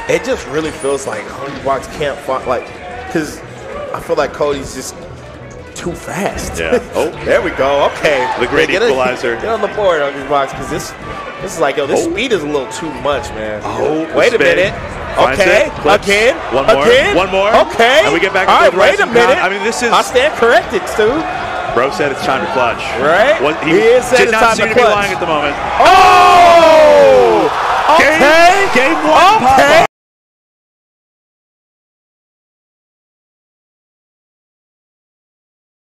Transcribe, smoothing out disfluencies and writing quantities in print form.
It just really feels like Hungrybox can't find, like, because I feel like Cody's just too fast. Yeah. Oh, there we go. Okay. The great equalizer. Get on the board, Hungrybox, because this is like, yo, this speed is a little too much, man. Oh, wait a minute. Okay. Again. One more. Again. One more. Okay. And we get back All to right, wait a minute. I mean, this is. I stand corrected, Stu. Bro said it's time to clutch. Right? He is saying did it's not time seem to to be clutch. lying at the moment. Oh! Okay. Game one pop